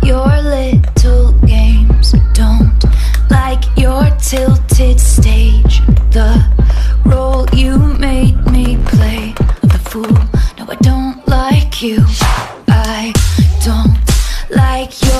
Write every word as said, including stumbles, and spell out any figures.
your little games, don't like your tilted stage, the role you made me play of the fool. No, I don't like you. I don't like your